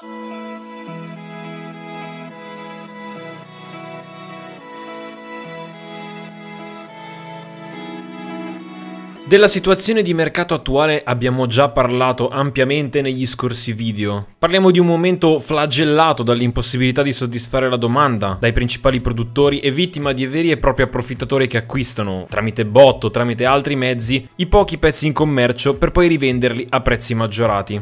Della situazione di mercato attuale abbiamo già parlato ampiamente negli scorsi video. Parliamo di un momento flagellato dall'impossibilità di soddisfare la domanda dai principali produttori e vittima di veri e propri approfittatori che acquistano, tramite bot o tramite altri mezzi, i pochi pezzi in commercio per poi rivenderli a prezzi maggiorati.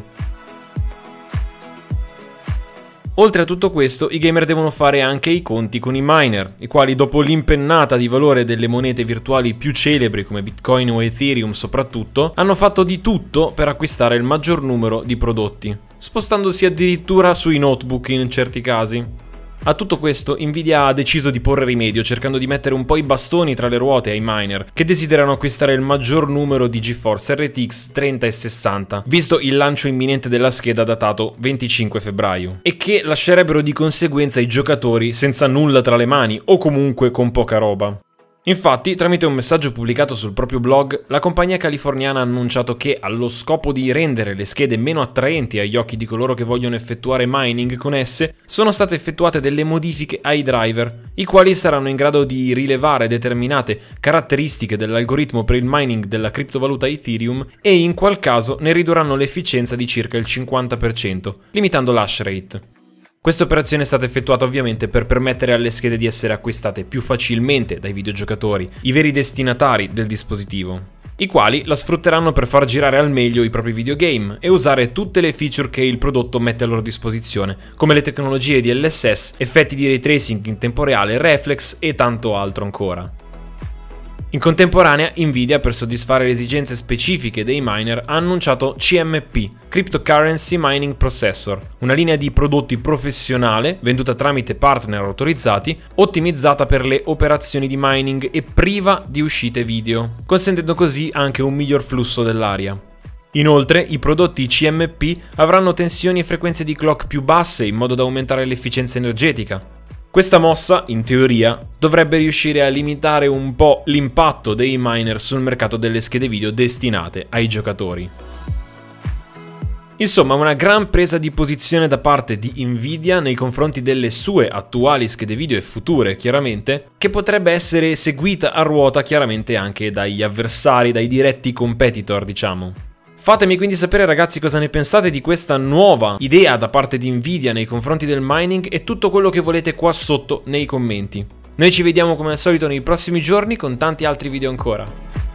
Oltre a tutto questo, i gamer devono fare anche i conti con i miner, i quali dopo l'impennata di valore delle monete virtuali più celebri come Bitcoin o Ethereum soprattutto, hanno fatto di tutto per acquistare il maggior numero di prodotti, spostandosi addirittura sui notebook in certi casi. A tutto questo Nvidia ha deciso di porre rimedio cercando di mettere un po' i bastoni tra le ruote ai miner che desiderano acquistare il maggior numero di GeForce RTX 30 e 60, visto il lancio imminente della scheda datato 25 febbraio, e che lascerebbero di conseguenza i giocatori senza nulla tra le mani o comunque con poca roba. Infatti, tramite un messaggio pubblicato sul proprio blog, la compagnia californiana ha annunciato che, allo scopo di rendere le schede meno attraenti agli occhi di coloro che vogliono effettuare mining con esse, sono state effettuate delle modifiche ai driver, i quali saranno in grado di rilevare determinate caratteristiche dell'algoritmo per il mining della criptovaluta Ethereum e in qual caso ne ridurranno l'efficienza di circa il 50%, limitando l'hash rate. Questa operazione è stata effettuata ovviamente per permettere alle schede di essere acquistate più facilmente dai videogiocatori, i veri destinatari del dispositivo, i quali la sfrutteranno per far girare al meglio i propri videogame e usare tutte le feature che il prodotto mette a loro disposizione, come le tecnologie di DLSS, effetti di ray tracing in tempo reale, reflex e tanto altro ancora. In contemporanea, Nvidia, per soddisfare le esigenze specifiche dei miner, ha annunciato CMP, Cryptocurrency Mining Processor, una linea di prodotti professionale venduta tramite partner autorizzati, ottimizzata per le operazioni di mining e priva di uscite video, consentendo così anche un miglior flusso dell'aria. Inoltre, i prodotti CMP avranno tensioni e frequenze di clock più basse in modo da aumentare l'efficienza energetica. Questa mossa, in teoria, dovrebbe riuscire a limitare un po' l'impatto dei miner sul mercato delle schede video destinate ai giocatori. Insomma, una gran presa di posizione da parte di Nvidia nei confronti delle sue attuali schede video e future, chiaramente, che potrebbe essere seguita a ruota chiaramente anche dagli avversari, dai diretti competitor, diciamo. Fatemi quindi sapere, ragazzi, cosa ne pensate di questa nuova idea da parte di Nvidia nei confronti del mining e tutto quello che volete qua sotto nei commenti. Noi ci vediamo come al solito nei prossimi giorni con tanti altri video ancora.